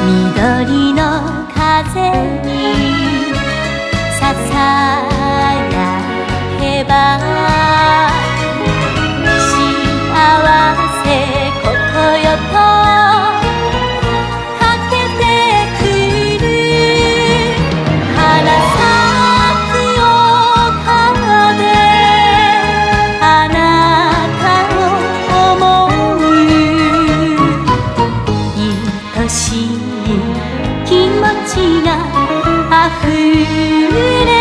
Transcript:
緑の風にささやけば幸せここよとかけてくる花咲く丘であなたを思う愛しい気持ちがあふれ